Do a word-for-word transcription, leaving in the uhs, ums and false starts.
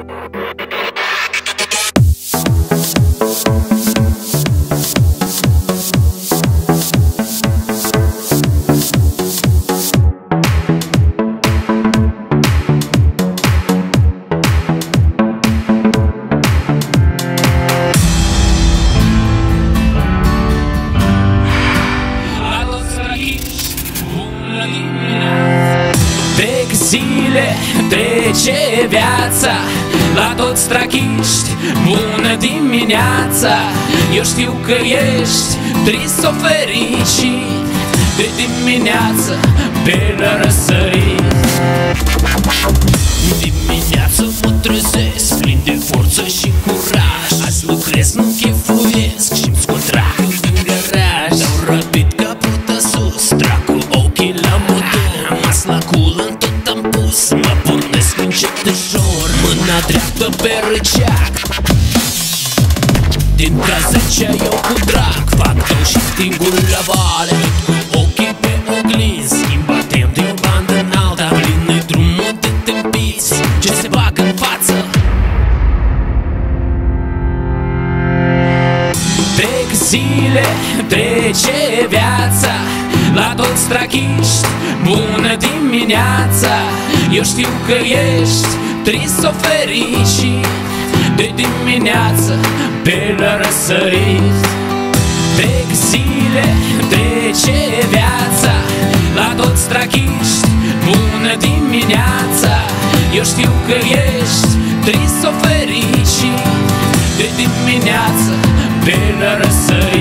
Zile trece viața, la toți trachiști, bună dimineața. Eu știu că ești trist sau fericit de dimineață pe la răsărit. Dimineața mă trezesc plin de forță și curaj. Azi lucrez, nu chefuiesc și-mi scot dracul din garaj. Dau rapid capota sus, dracul ochii la motor. Mas la cul în tot am pus, mă pornesc încet ușor. Mâna dreaptă pe râceac, din-ca zecea eu cu drag. Fac tău și stingul la vale, cu ochii pe oglinzi. Schimba timp de o bandă înaltă, pline drumul de tâmpiți ce se bagă în față. Trec zile, trece viața, la toți trachiști, bună dimineața. Eu știu că ești trist sau fericit de dimineață pe la răsărit. Trec zile, trece viața, la toți trachiști, bună dimineața. Eu știu că ești trist sau fericit de dimineață pe la răsărit.